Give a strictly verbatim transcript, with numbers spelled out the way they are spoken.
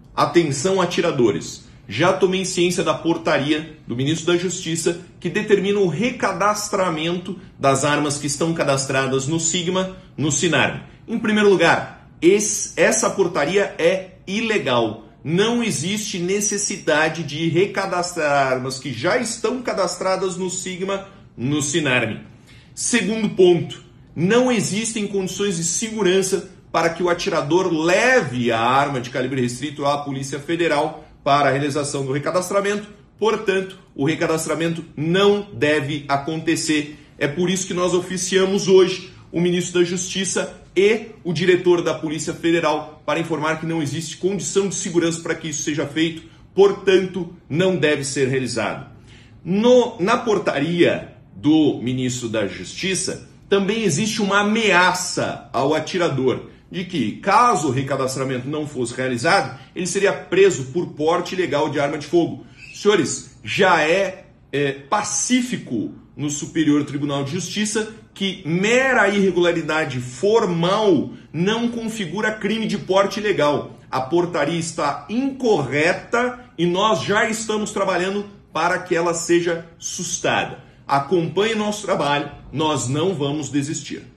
Atenção, atiradores. Já tomei ciência da portaria do ministro da Justiça que determina o recadastramento das armas que estão cadastradas no Sigma, no Sinarme. Em primeiro lugar, esse, essa portaria é ilegal. Não existe necessidade de recadastrar armas que já estão cadastradas no Sigma, no Sinarme. Segundo ponto, não existem condições de segurança para que o atirador leve a arma de calibre restrito à Polícia Federal para a realização do recadastramento. Portanto, o recadastramento não deve acontecer. É por isso que nós oficiamos hoje o ministro da Justiça e o diretor da Polícia Federal para informar que não existe condição de segurança para que isso seja feito, portanto, não deve ser realizado. No, na portaria do ministro da Justiça, também existe uma ameaça ao atirador de que, caso o recadastramento não fosse realizado, ele seria preso por porte ilegal de arma de fogo. Senhores, já é, é pacífico no Superior Tribunal de Justiça que mera irregularidade formal não configura crime de porte ilegal. A portaria está incorreta e nós já estamos trabalhando para que ela seja sustada. Acompanhe nosso trabalho, nós não vamos desistir.